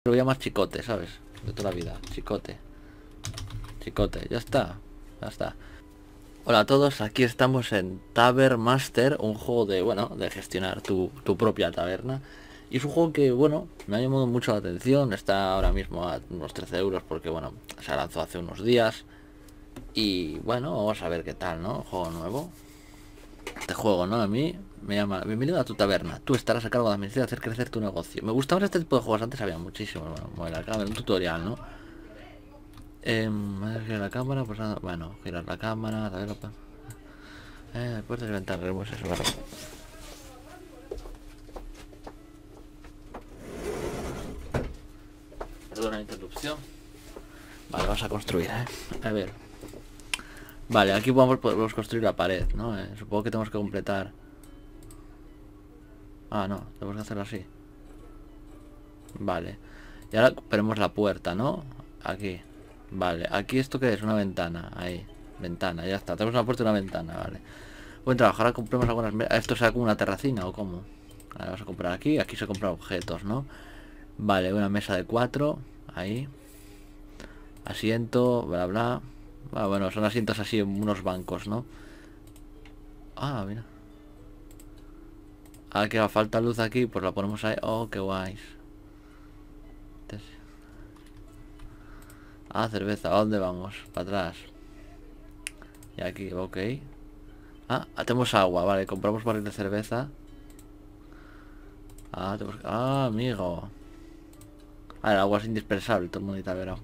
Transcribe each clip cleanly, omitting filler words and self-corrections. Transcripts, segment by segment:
Lo voy a llamar Chicote, ¿sabes? De toda la vida, Chicote. Chicote, ya está. Ya está. Hola a todos, aquí estamos en Tavern Master, un juego de, bueno, de gestionar tu propia taberna. Y es un juego que, bueno, me ha llamado mucho la atención. Está ahora mismo a unos 13 euros porque, bueno, se lanzó hace unos días. Y, bueno, vamos a ver qué tal, ¿no? Juego nuevo. Este juego, ¿no? A mí me llama... Bienvenido a tu taberna. Tú estarás a cargo de administrar y hacer crecer tu negocio. Me gustaban este tipo de juegos. Antes había muchísimos. Bueno, acá un tutorial, ¿no? Girar la cámara, pues nada. Bueno, girar la cámara, a ver, puertas y ventanas, pues eso, claro. Perdona la interrupción. Vale, vamos a construir, A ver. Vale, aquí podemos construir la pared, ¿no? Supongo que tenemos que completar. Ah, no, tenemos que hacerlo así. Vale. Y ahora veremos la puerta, ¿no? Aquí. Vale, aquí esto que es una ventana. Ahí, ventana, ya está. Tenemos una puerta y una ventana, vale. Buen trabajo, ahora compremos algunas... ¿Esto será como una terracina o cómo? Ahora vamos a comprar aquí. Aquí se compran objetos, ¿no? Vale, una mesa de 4. Ahí. Asiento, bla, bla. Ah, bueno, son asientos así, unos bancos, ¿no? Ah, mira. Ah, que falta luz aquí, pues la ponemos ahí. Oh, qué guays. Ah, cerveza, ¿a dónde vamos? Para atrás. Y aquí, ok. Ah, tenemos agua, vale, compramos barril de cerveza. Ah, amigo. Ah, el agua es indispensable, todo el mundo está verá.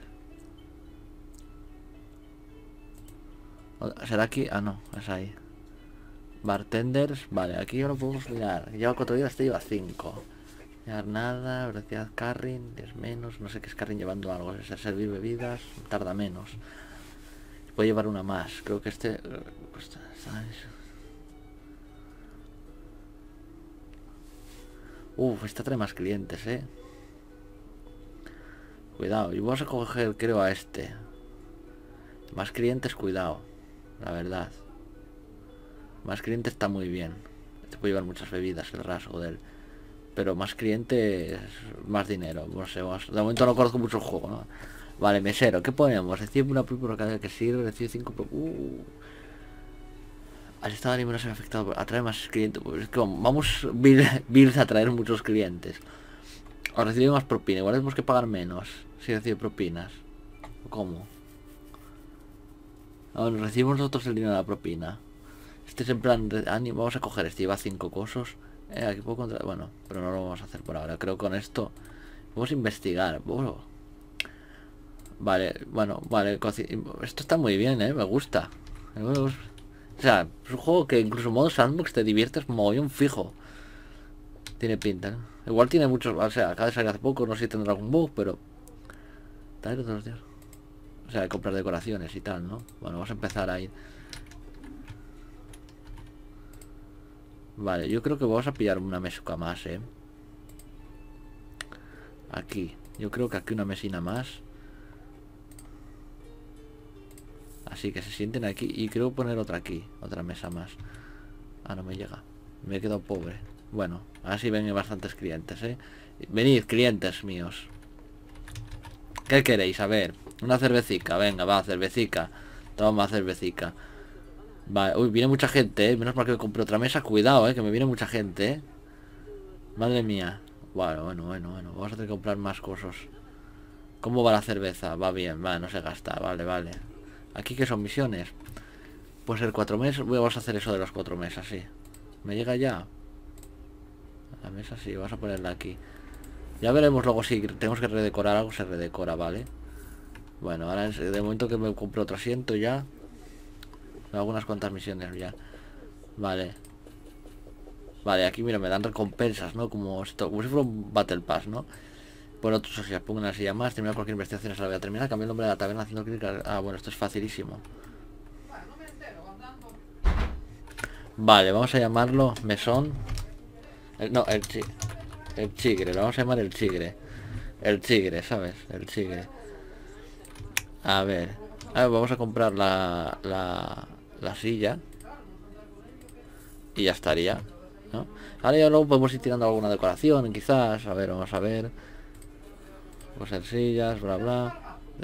¿Será aquí? Ah, no, es ahí. Bartenders, vale, aquí ya lo podemos mirar. Lleva 4 días, este lleva 5. Llevar nada, velocidad carrying, 10 menos. No sé qué es carrying llevando algo. Es servir bebidas, tarda menos. Puede llevar una más. Creo que este... esta trae más clientes, Cuidado, y vamos a coger, creo, a este. Más clientes, cuidado. La verdad. Más clientes está muy bien. Este puede llevar muchas bebidas, el rasgo de él. Pero más clientes, más dinero. No sé, de momento no conozco mucho el juego, ¿no? Vale, mesero, ¿qué ponemos? Recibe una por cada vez que sirve, recibe 5 por... Al estado de ánimo no se ve afectado, atrae más clientes. Pues es que vamos Bills a traer muchos clientes. O recibe más propina, igual tenemos que pagar menos si recibe propinas. ¿Cómo? Ahora recibimos nosotros el dinero de la propina. Este es en plan ánimo, vamos a coger este, lleva 5 cosos. Aquí puedo contra... Bueno, pero no lo vamos a hacer por ahora. Creo que con esto vamos a investigar. Vale, bueno, vale. Esto está muy bien, me gusta. O sea, es un juego que incluso en modo sandbox te diviertes mogollón fijo. Tiene pinta, ¿no? Igual tiene muchos... O sea, acaba de salir hace poco, no sé si tendrá algún bug, pero... Todos los días. O sea, de comprar decoraciones y tal, ¿no? Bueno, vamos a empezar a ir. Vale, yo creo que vamos a pillar una mesuca más, Aquí. Yo creo que aquí una mesina más. Así que se sienten aquí. Y creo poner otra aquí. Otra mesa más. Ah, no me llega. Me he quedado pobre. Bueno, así ven bastantes clientes, Venid, clientes míos. ¿Qué queréis? A ver. Una cervecica. Venga, va, cervecica. Toma, cervecica. Vale, uy, viene mucha gente, Menos mal que me compré otra mesa. Cuidado, que me viene mucha gente, Madre mía. Bueno. Vamos a tener que comprar más cosas. ¿Cómo va la cerveza? Va bien, va, no se gasta. Vale. ¿Aquí qué son misiones? Pues el 4 meses. Vamos a hacer eso de los 4 meses, sí. ¿Me llega ya? La mesa sí, vamos a ponerla aquí. Ya veremos luego si tenemos que redecorar algo, se redecora, ¿vale? Bueno, ahora de momento que me compré otro asiento ya. Hago unas cuantas misiones ya. Vale. Vale, aquí mira, me dan recompensas, ¿no? Como esto, como si fuera un Battle Pass, ¿no? Por otros socios, pongo una silla más, terminar cualquier investigación, se la voy a terminar, cambiar el nombre de la taberna haciendo clic. Ah, bueno, esto es facilísimo. Vale, vamos a llamarlo mesón. No, el chigre, lo vamos a llamar el chigre. El chigre, ¿sabes? El chigre. A ver, vamos a comprar la silla. Y ya estaría, ¿no? Ahora ya luego podemos ir tirando alguna decoración, quizás. A ver, vamos a ver. Coser sillas, bla bla.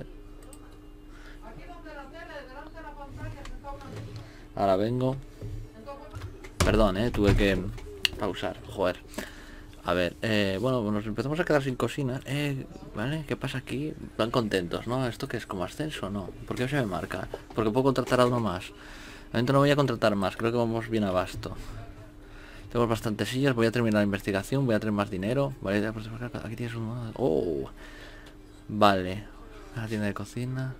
Ahora vengo. Perdón, tuve que pausar, joder. A ver, bueno, nos empezamos a quedar sin cocina. ¿Vale? ¿Qué pasa aquí? Van contentos, ¿no? ¿Esto qué es? ¿Como ascenso? No. ¿Por qué se me marca? Porque puedo contratar a uno más. De momento no voy a contratar más, creo que vamos bien abasto. Tengo bastantes sillas, voy a terminar la investigación, voy a tener más dinero. Vale, aquí tienes uno. Oh. Vale. La tienda de cocina.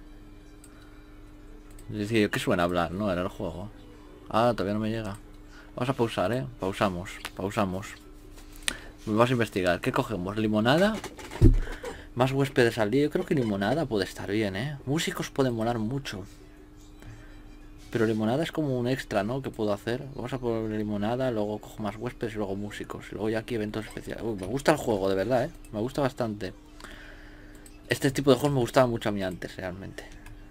Es decir, ¿qué suena hablar? No, era el juego. Ah, todavía no me llega. Vamos a pausar, pausamos. Vamos a investigar. ¿Qué cogemos? ¿Limonada? Más huéspedes al día. Yo creo que limonada puede estar bien, Músicos pueden molar mucho. Pero limonada es como un extra, ¿no? Que puedo hacer. Vamos a poner limonada, luego cojo más huéspedes y luego músicos. Y luego ya aquí eventos especiales. Me gusta el juego, de verdad, Me gusta bastante. Este tipo de juegos me gustaba mucho a mí antes, realmente.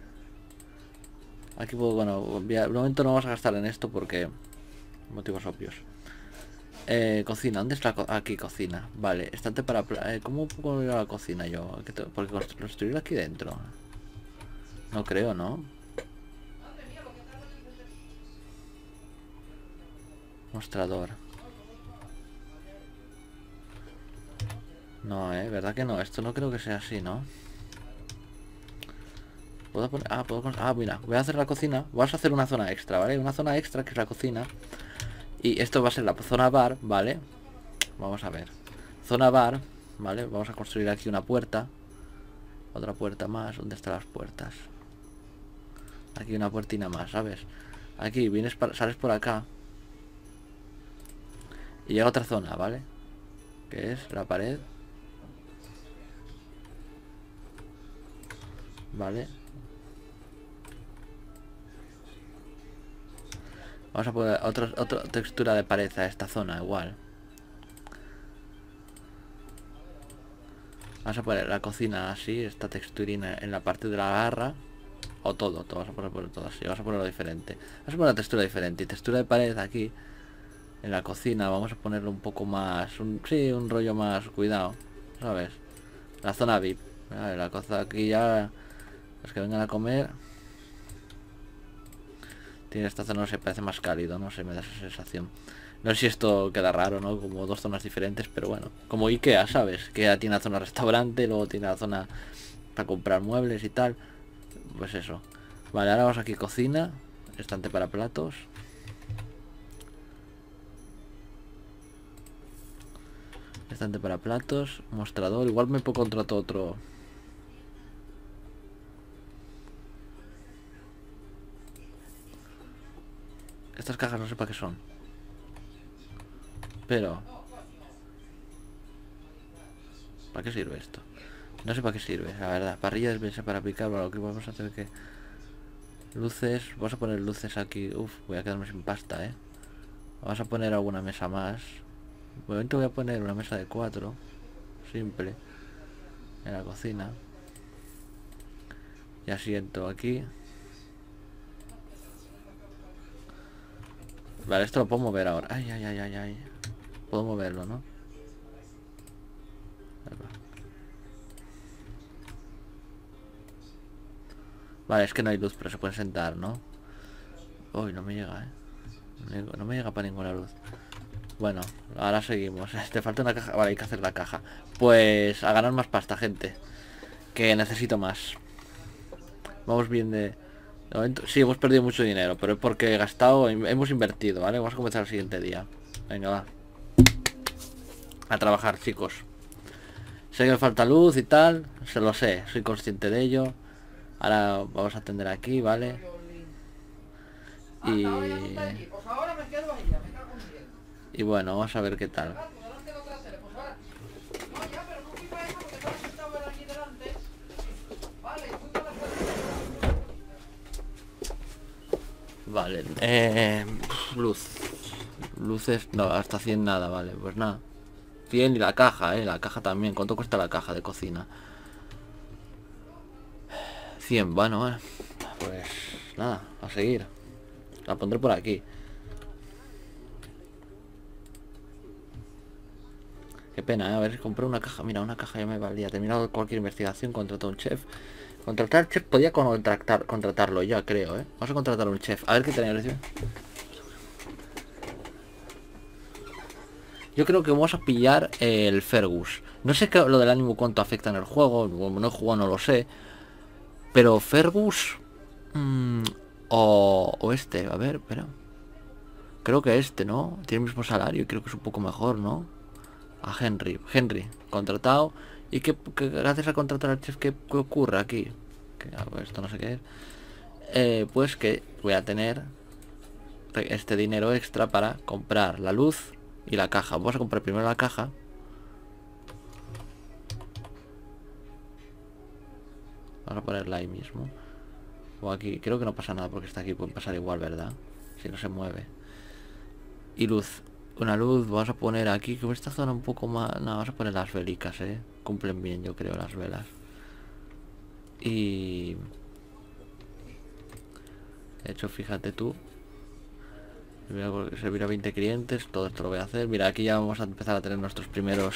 Aquí puedo, bueno, de momento no vamos a gastar en esto porque... motivos obvios. Cocina, ¿dónde está aquí cocina? Vale, estante para... ¿cómo puedo ir a la cocina yo? Porque construir aquí dentro. No creo, ¿no? Mostrador. No, ¿verdad que no? Esto no creo que sea así, ¿no? Puedo poner... mira, voy a hacer la cocina. Vamos a hacer una zona extra, ¿vale? Una zona extra que es la cocina. Y esto va a ser la zona bar, ¿vale? Vamos a ver. Zona bar, ¿vale? Vamos a construir aquí una puerta. Otra puerta más. ¿Dónde están las puertas? Aquí una puertina más, ¿sabes? Aquí vienes, sales por acá. Y llega otra zona, ¿vale? Que es la pared. Vale. Vamos a poner otra textura de pared a esta zona, igual. Vamos a poner la cocina así, esta texturina en la parte de la garra. O todo, vamos a poner todo así. Vamos a ponerlo diferente. Vamos a poner una textura diferente. Y textura de pared aquí. En la cocina vamos a ponerlo un poco más... sí, un rollo más cuidado, ¿sabes? La zona VIP. Vale, la cosa aquí ya... los que vengan a comer... tiene esta zona, no sé, parece más cálido, no sé, me da esa sensación. No sé si esto queda raro, ¿no? Como dos zonas diferentes, pero bueno. Como Ikea, ¿sabes? Que tiene la zona restaurante, luego tiene la zona para comprar muebles y tal. Pues eso. Vale, ahora vamos aquí cocina. Estante para platos. Estante para platos. Mostrador. Igual me puedo contratar otro. Estas cajas no sé para qué son. Pero... ¿para qué sirve esto? No sé para qué sirve, la verdad. Parrilla despensa para picar. Bueno, lo que vamos a hacer que... luces. Vamos a poner luces aquí. Uf, voy a quedarme sin pasta, Vamos a poner alguna mesa más. De momento voy a poner una mesa de 4. Simple. En la cocina. Y asiento aquí. Vale, esto lo puedo mover ahora. Ay. Puedo moverlo, ¿no? Vale, es que no hay luz, pero se puede sentar, ¿no? Uy, no me llega, No me llega para ninguna luz. Bueno, ahora seguimos. Te falta una caja. Vale, hay que hacer la caja. Pues a ganar más pasta, gente. Que necesito más. Vamos bien de momento. Sí, hemos perdido mucho dinero, pero es porque he gastado, hemos invertido, ¿vale? Vamos a comenzar el siguiente día. Venga, va. A trabajar, chicos. Sé que me falta luz y tal. Se lo sé, soy consciente de ello. Ahora vamos a atender aquí, ¿vale? Y bueno, vamos a ver qué tal. Vale, luz. Luces, no, hasta 100 nada, vale, pues nada. 100 y la caja, la caja también. ¿Cuánto cuesta la caja de cocina? 100, bueno, pues nada, a seguir. La pondré por aquí. Qué pena, ¿eh? A ver si compré una caja. Mira, una caja ya me valía. Terminado cualquier investigación, contrató a un chef. Contratar al chef podía contratarlo ya, creo, ¿eh? Vamos a contratar a un chef. A ver qué tenemos. Yo creo que vamos a pillar el Fergus. No sé lo del ánimo cuánto afecta en el juego. No he jugado, no lo sé. Pero Fergus... o este, a ver, espera. Creo que este, ¿no? Tiene el mismo salario y creo que es un poco mejor, ¿no? A Henry. Henry, contratado. ¿Y qué gracias a contratar al chef, qué ocurre aquí? Que esto no sé qué es. Pues que voy a tener este dinero extra para comprar la luz y la caja. Vamos a comprar primero la caja. Vamos a ponerla ahí mismo. O aquí, creo que no pasa nada porque está aquí, puede pasar igual, ¿verdad? Si no se mueve. Y luz. Una luz, vamos a poner aquí, que esta zona un poco más... No, vamos a poner las velicas, cumplen bien, yo creo, las velas. Y... de hecho, fíjate tú, servir a 20 clientes, todo esto lo voy a hacer. Mira, aquí ya vamos a empezar a tener nuestros primeros...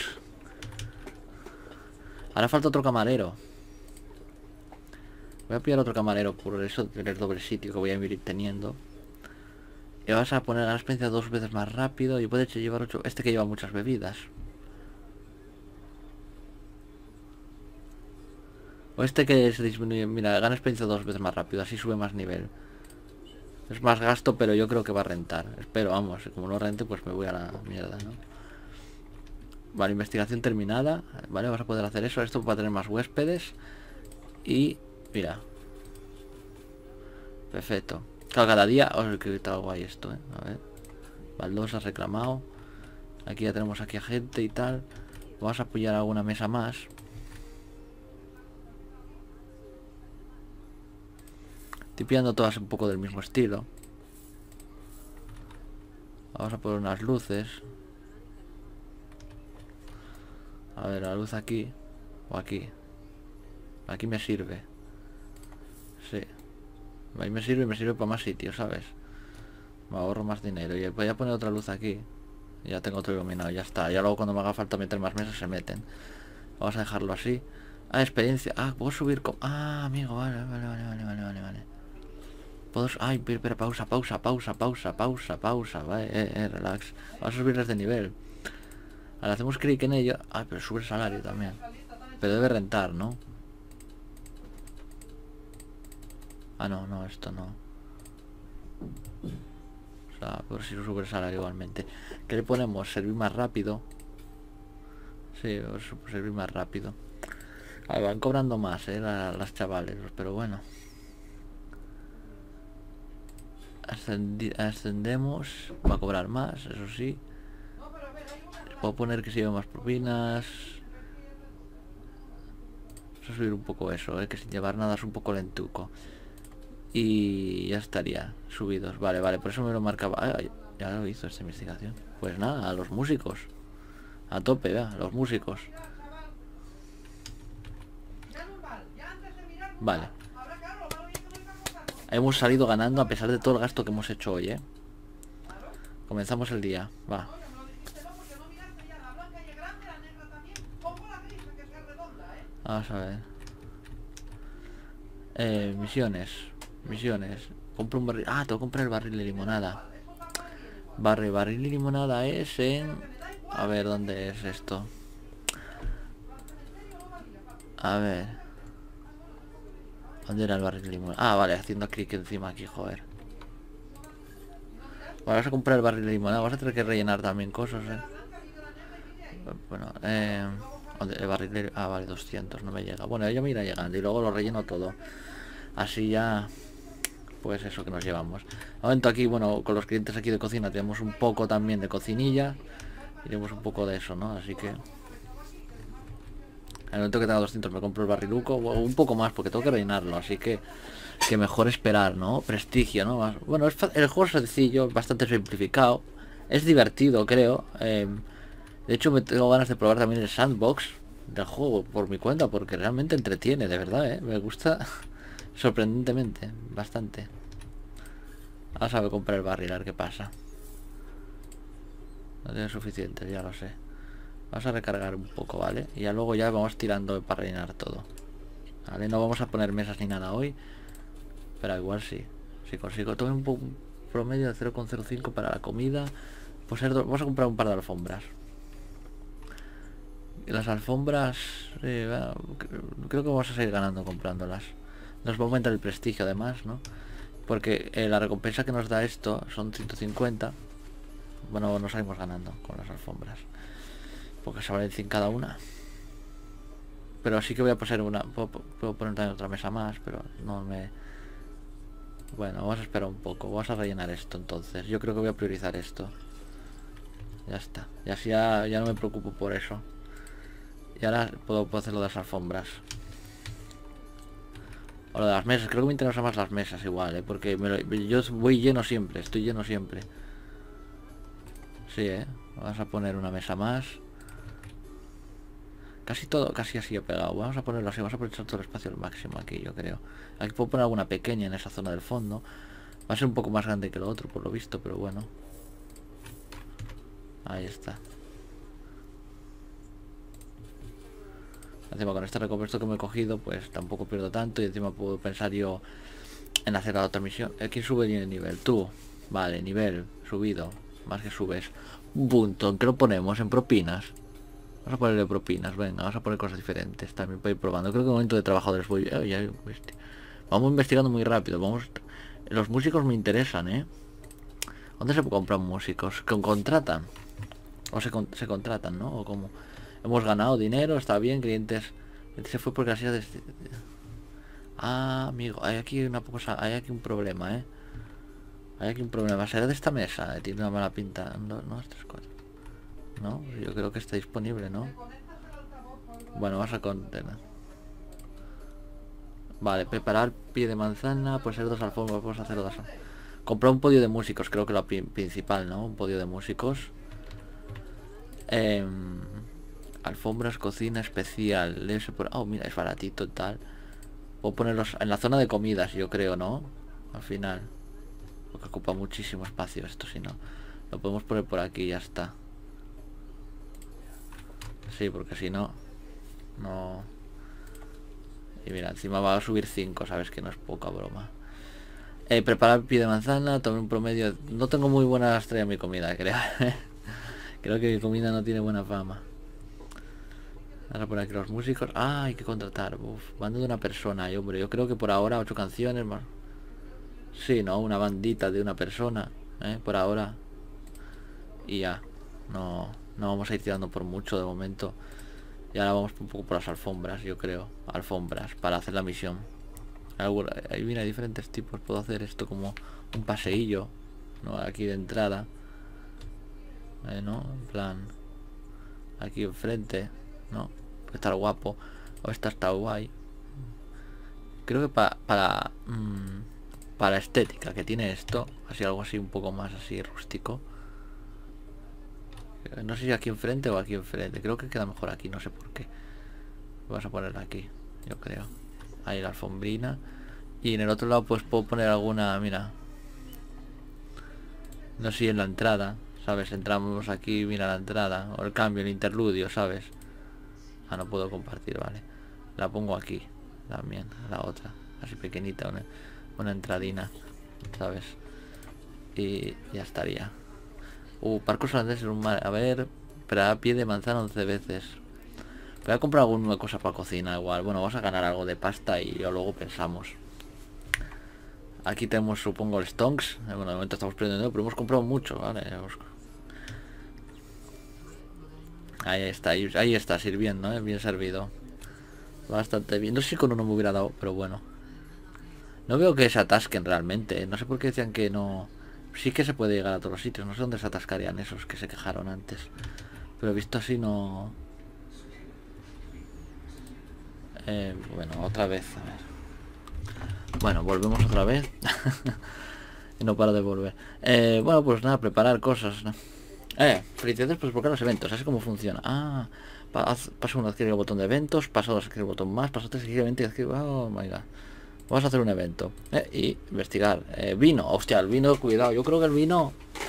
Ahora falta otro camarero. Voy a pillar otro camarero por eso de tener doble sitio que voy a ir teniendo. Y vas a poner a la experiencia 2 veces más rápido y puedes llevar 8... Este que lleva muchas bebidas. O este que se disminuye... Mira, gana experiencia 2 veces más rápido, así sube más nivel. Es más gasto, pero yo creo que va a rentar. Espero, vamos, como no rente, pues me voy a la mierda, ¿no? Vale, investigación terminada. Vale, vas a poder hacer eso. Esto va a tener más huéspedes. Y, mira. Perfecto. Claro, cada día... Oh, que está guay esto, A ver. Baldosa reclamado. Aquí ya tenemos aquí a gente y tal. Vamos a apoyar alguna mesa más. Estoy pillando todas un poco del mismo estilo. Vamos a poner unas luces. A ver, la luz aquí. O aquí. Aquí me sirve. Sí. Ahí me sirve para más sitios, ¿sabes? Me ahorro más dinero. Y voy a poner otra luz aquí. Y ya tengo otro iluminado, ya está. Ya luego cuando me haga falta meter más mesas se meten. Vamos a dejarlo así. Ah, experiencia. Ah, puedo subir con... Ah, amigo, vale. Puedo... Ay, pero pausa. Vale, relax. Vamos a subirles de nivel. Ahora hacemos clic en ello. Ay, pero sube el salario también. Pero debe rentar, ¿no? Ah, no, esto no. O sea, por si sube el salario igualmente. ¿Qué le ponemos? Servir más rápido. Sí, servir más rápido. A ver, van cobrando más, las chavales, pero bueno. Ascendemos. Va a cobrar más, eso sí. Puedo poner que se lleve más propinas. Vamos a subir un poco eso, que sin llevar nada es un poco lentuco. Y ya estaría subidos. Vale, por eso me lo marcaba. Ya lo hizo esta investigación. Pues nada, a los músicos. A tope, vea, los músicos. Vale. Hemos salido ganando a pesar de todo el gasto que hemos hecho hoy, Comenzamos el día, va. Vamos a ver. Misiones. Compro un barril. Ah, tengo que comprar el barril de limonada. Barril de limonada es en... A ver, ¿dónde es esto? A ver. ¿Dónde era el barril de limonada? Ah, vale, haciendo clic encima aquí, joder. Vamos a comprar el barril de limonada. Vamos a tener que rellenar también cosas, Bueno, el barril de... Ah, vale, 200, no me llega. Bueno, ya me irá llegando y luego lo relleno todo. Así ya... Pues eso que nos llevamos. De momento aquí, bueno, con los clientes aquí de cocina tenemos un poco también de cocinilla. Y tenemos un poco de eso, ¿no? Así que... En el momento que tenga 200 me compro el barriluco. O un poco más porque tengo que rellenarlo. Así que mejor esperar, ¿no? Prestigio, ¿no? Bueno, el juego es sencillo, bastante simplificado. Es divertido, creo. De hecho, me tengo ganas de probar también el sandbox del juego por mi cuenta. Porque realmente entretiene, de verdad, Me gusta sorprendentemente, bastante. Ahora sabe comprar el barril, a ver qué pasa. No tiene suficiente, ya lo sé. Vamos a recargar un poco, ¿vale? Y ya luego ya vamos tirando para rellenar todo, ¿vale? No vamos a poner mesas ni nada hoy, pero igual sí. Si consigo todo un promedio de 0,05 para la comida, pues vamos a comprar un par de alfombras. Y las alfombras, bueno, creo que vamos a seguir ganando comprándolas. Nos va a aumentar el prestigio además, ¿no? Porque la recompensa que nos da esto son 150. Bueno, nos salimos ganando con las alfombras, porque se valen 100 cada una. Pero sí que voy a poner puedo poner también otra mesa más, pero no me... Bueno, vamos a esperar un poco. Vamos a rellenar esto entonces. Yo creo que voy a priorizar esto. Ya está. Y así ya no me preocupo por eso. Y ahora puedo hacer lo de las alfombras. O lo de las mesas. Creo que me interesan más las mesas igual, ¿eh? Porque yo voy lleno siempre. Estoy lleno siempre. Sí, vamos a poner una mesa más. Casi todo, casi así he pegado. Vamos a ponerlo así, vamos a aprovechar todo el espacio al máximo aquí, yo creo. Aquí puedo poner alguna pequeña en esa zona del fondo. Va a ser un poco más grande que lo otro, por lo visto, pero bueno. Ahí está. Encima con este recompensa que me he cogido, pues tampoco pierdo tanto. Y encima puedo pensar yo en hacer la otra misión. ¿Quién sube el nivel? Tú. Vale, nivel subido. Más que subes. Un punto. ¿En qué lo ponemos? En propinas. Vamos a ponerle propinas, venga, vamos a poner cosas diferentes también para ir probando. Creo que en el momento de trabajadores voy... vamos investigando muy rápido. Los músicos me interesan, ¿eh? ¿Dónde se compran músicos? ¿Contratan? ¿O se contratan, no? ¿O cómo? Hemos ganado dinero, está bien, clientes... Se fue porque así... Ah, amigo, hay aquí una cosa... Hay aquí un problema, ¿eh? Hay aquí un problema. ¿Será de esta mesa? Tiene una mala pinta. No, 3, 4. No, yo creo que está disponible, ¿no? Bueno, vas a contener. Vale, preparar pie de manzana. Puede ser 2 alfombras, vamos a hacer 2. Comprar un podio de músicos, creo que lo principal, ¿no? Un podio de músicos. Alfombras, cocina especial. Oh, mira, es baratito tal. Puedo ponerlos en la zona de comidas, yo creo, ¿no? Al final. Porque ocupa muchísimo espacio esto, si no. Lo podemos poner por aquí y ya está. Sí, porque si no... No... Y mira, encima va a subir 5, sabes que no es poca broma. Preparar pie de manzana, tomar un promedio... No tengo muy buena estrella en mi comida, creo. Creo que mi comida no tiene buena fama. Vamos a poner aquí los músicos. Ah, hay que contratar. Uf, banda de una persona. Y hombre, yo creo que por ahora 8 canciones más. Sí, ¿no? Una bandita de una persona. Por ahora. Y ya. No vamos a ir tirando por mucho de momento. Y ahora vamos un poco por las alfombras, yo creo. Alfombras, para hacer la misión. Ahí mira, diferentes tipos. Puedo hacer esto como un paseillo, ¿no? Aquí de entrada. ¿No? En plan... Aquí enfrente, ¿no? Puede estar guapo. O esta está guay. Creo que para estética que tiene esto. Así algo así un poco más así rústico. No sé si aquí enfrente o aquí enfrente. Creo que queda mejor aquí, no sé por qué. Vamos a ponerla aquí, yo creo. Ahí la alfombrina. Y en el otro lado pues puedo poner alguna, mira. No sé si en la entrada, ¿sabes? Entramos aquí, mira la entrada. O el cambio, el interludio, ¿sabes? Ah, no puedo compartir, vale. La pongo aquí también, la otra. Así pequeñita, una entradina, ¿sabes? Y ya estaría. Parcos holandeses en un mar. A ver, para pie de manzana 11 veces. Voy a comprar alguna cosa para cocina igual. Bueno, vamos a ganar algo de pasta y luego pensamos. Aquí tenemos, supongo, el stonks. Bueno, de momento estamos perdiendo, pero hemos comprado mucho, ¿vale? Ahí está sirviendo, bien servido. Bastante bien. No sé si con uno me hubiera dado, pero bueno. No veo que se atasquen realmente. No sé por qué decían que no... Sí que se puede llegar a todos los sitios. No sé dónde se atascarían esos que se quejaron antes. Pero visto así no... bueno, otra vez. A ver. Bueno, volvemos otra vez. Y no paro de volver. Bueno, pues nada, preparar cosas, ¿no? Felicidades por desbloquear los eventos. Así como funciona. Ah, paso uno, adquiere el botón de eventos. Paso dos, adquiere el botón más. Paso tres, adquiere evento y adquiere... Oh my god. Vamos a hacer un evento. Y investigar. Vino. Hostia, el vino, cuidado. Yo creo que el vino...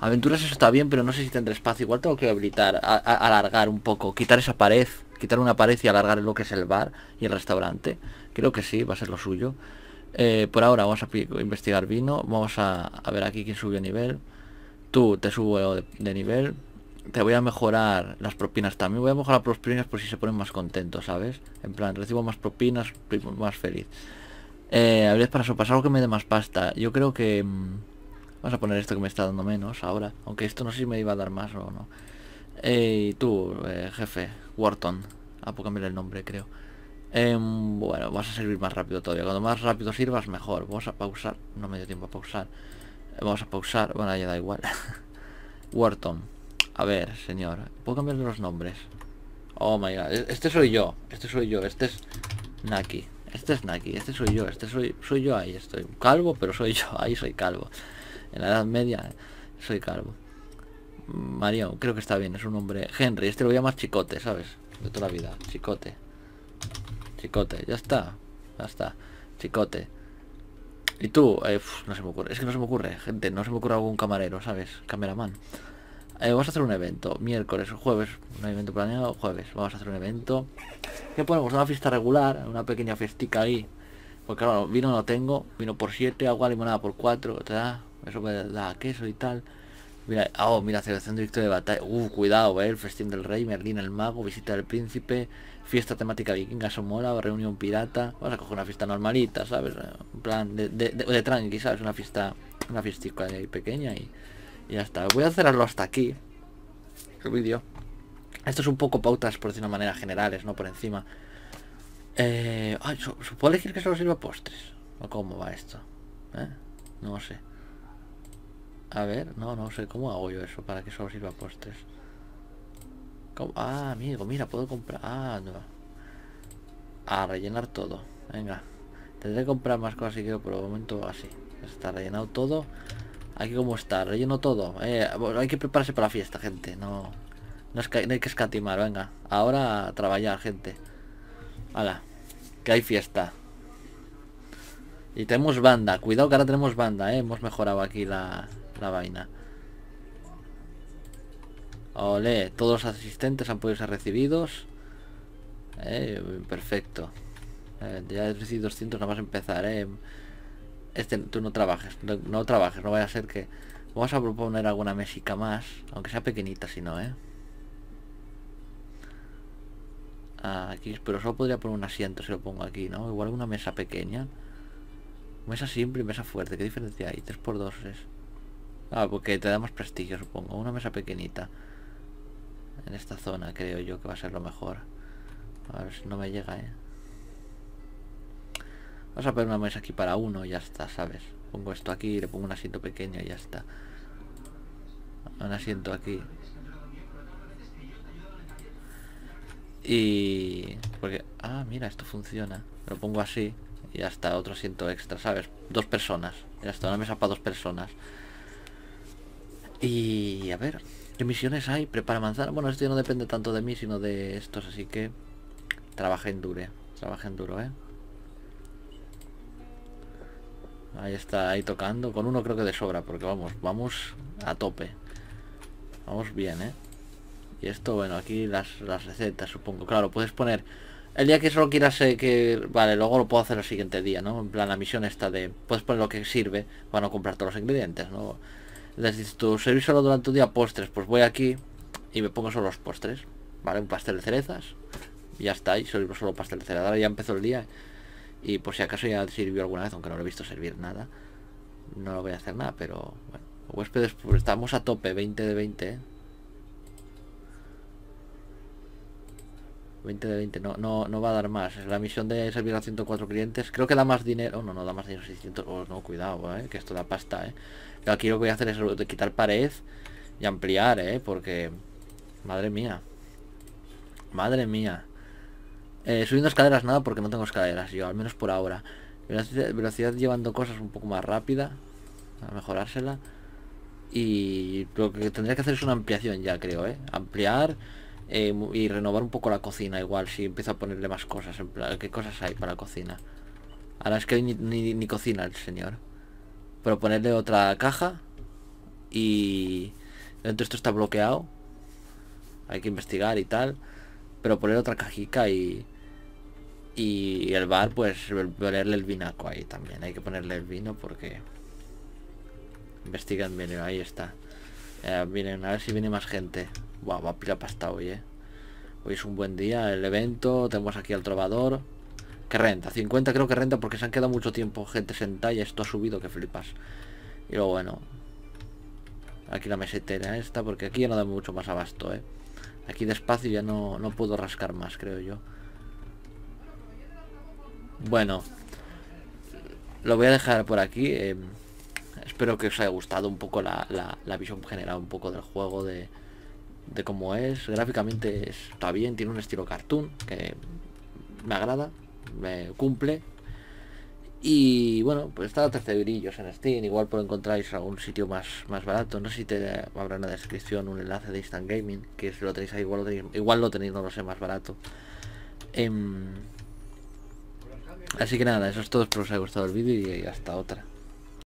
Aventuras eso está bien, pero no sé si tendré espacio. Igual tengo que habilitar, alargar un poco, quitar esa pared, quitar una pared y alargar lo que es el bar y el restaurante. Creo que sí, va a ser lo suyo. Por ahora vamos a investigar vino. Vamos a ver aquí quién subió nivel. Tú te subo de nivel. Te voy a mejorar las propinas también. Voy a mejorar las propinas por si se ponen más contentos, ¿sabes? En plan, recibo más propinas, más feliz. Habilidad para sopas, algo que me dé más pasta. Yo creo que... vamos a poner esto que me está dando menos ahora. Aunque esto no sé si me iba a dar más o no. Tú, jefe, Wharton. Puedo cambiar el nombre, creo. Bueno, vas a servir más rápido todavía. Cuando más rápido sirvas, mejor. Vamos a pausar. No me dio tiempo a pausar. Vamos a pausar. Bueno, ya da igual. Wharton. A ver, señor. ¿Puedo cambiarle los nombres? Oh my god. Este soy yo. Este soy yo. Este es Naki. Este es Naki. Este soy yo. Este soy yo. Ahí estoy. Calvo, pero soy yo. Ahí soy calvo. En la Edad Media soy calvo. Mario, creo que está bien. Es un nombre. Henry. Este lo voy a llamar Chicote, ¿sabes? De toda la vida. Chicote. Chicote. Ya está. Ya está. Chicote. Y tú, no se me ocurre. Es que no se me ocurre, gente. No se me ocurre algún camarero, ¿sabes? Cameraman. Vamos a hacer un evento. Miércoles o jueves. Un evento planeado. Jueves. Vamos a hacer un evento. ¿Qué ponemos? Una fiesta regular. Una pequeña fiestica ahí. Porque claro, vino no tengo. Vino por 7. Agua limonada por 4. Te da. Eso me da queso y tal. Mira, mira, celebración de victoria de batalla. Cuidado, el festín del rey, Merlín el mago, visita del príncipe, fiesta temática vikinga, Somola, reunión pirata. Vamos a coger una fiesta normalita, ¿sabes? En plan de tranqui, ¿sabes? Una fiestica ahí pequeña y ya está. Voy a cerrarlo hasta aquí el vídeo. Esto es un poco pautas, por decir una manera, generales, no por encima. ¿Puedo elegir que solo sirva postres? ¿O cómo va esto? No sé. A ver, no sé cómo hago yo eso para que solo sirva postres. ¿Cómo? Amigo, mira, puedo comprar. No. A rellenar todo. Venga. Tendré que comprar más cosas si quiero, por el momento así. Está rellenado todo. Aquí como está, relleno todo. Bueno, hay que prepararse para la fiesta, gente. No hay que escatimar, venga. Ahora a trabajar, gente. Hala, que hay fiesta. Y tenemos banda. Cuidado que ahora tenemos banda, hemos mejorado aquí la vaina. Olé, todos los asistentes han podido ser recibidos. Perfecto. Ya he recibido 200, nada más empezar. Tú no trabajes, no trabajes, no vaya a ser que... Vamos a proponer alguna mesica más, aunque sea pequeñita, si no, aquí, pero solo podría poner un asiento si lo pongo aquí, ¿no? Igual una mesa pequeña. Mesa simple y mesa fuerte, ¿qué diferencia hay? 3x2 es... porque te da más prestigio, supongo. Una mesa pequeñita. En esta zona creo yo que va a ser lo mejor. A ver si no me llega, Vamos a poner una mesa aquí para uno y ya está, ¿sabes? Pongo esto aquí, le pongo un asiento pequeño y ya está. Un asiento aquí. Y... porque... mira, esto funciona. Lo pongo así y ya está, otro asiento extra, ¿sabes? 2 personas. Ya está, una mesa para 2 personas. Y... a ver, ¿qué misiones hay? Prepara manzana. Bueno, esto ya no depende tanto de mí, sino de estos, así que... trabajen duro, Ahí está, ahí tocando. Con uno creo que de sobra, porque vamos a tope. Vamos bien, Y esto, bueno, aquí las recetas, supongo. Claro, puedes poner... el día que solo quieras que... vale, luego lo puedo hacer el siguiente día, ¿no? En plan, la misión esta de... puedes poner lo que sirve para no comprar todos los ingredientes, ¿no? Es decir, tú servís solo durante un día postres, pues voy aquí y me pongo solo los postres, ¿vale? Un pastel de cerezas y ya está, y sirvo solo pastel de cerezas. Ahora ya empezó el día y por si acaso ya sirvió alguna vez, aunque no lo he visto servir nada. No lo voy a hacer nada, pero bueno. Huéspedes, pues estamos a tope, 20 de 20, 20 de 20, no va a dar más. Es la misión de servir a 104 clientes. Creo que da más dinero. No da más dinero, 600. No, cuidado, que esto da pasta, Pero aquí lo que voy a hacer es de quitar pared y ampliar, porque... madre mía. Madre mía. Subiendo escaleras nada porque no tengo escaleras yo, al menos por ahora. Velocidad llevando cosas un poco más rápida. A mejorársela. Y lo que tendría que hacer es una ampliación ya, creo, ampliar y renovar un poco la cocina. Igual si empiezo a ponerle más cosas, en plan, ¿qué cosas hay para la cocina? Ahora es que ni cocina el señor. Pero ponerle otra caja. y dentro esto está bloqueado. Hay que investigar y tal. Pero poner otra cajica y el bar, pues ponerle el vinaco ahí también. Hay que ponerle el vino porque investigan bien. Ahí está. Miren, a ver si viene más gente. Wow, va a pila pasta hoy, Hoy es un buen día, el evento. Tenemos aquí al trovador. Que renta, 50 creo que renta porque se han quedado mucho tiempo gente sentada y esto ha subido que flipas. Y luego bueno, aquí la mesetera esta, porque aquí ya no da mucho más abasto, Aquí despacio ya no puedo rascar más, creo yo. Bueno, lo voy a dejar por aquí. Espero que os haya gustado un poco la visión general un poco del juego, de cómo es. Gráficamente está bien, tiene un estilo cartoon que me agrada, me cumple. Y bueno, pues está a 13 eurillos en Steam. Igual por encontráis algún sitio más barato. No sé si te habrá en la descripción un enlace de Instant Gaming, que si lo tenéis ahí igual lo tenéis, no lo sé, más barato. Así que nada, eso es todo. Espero que os haya gustado el vídeo y hasta otra.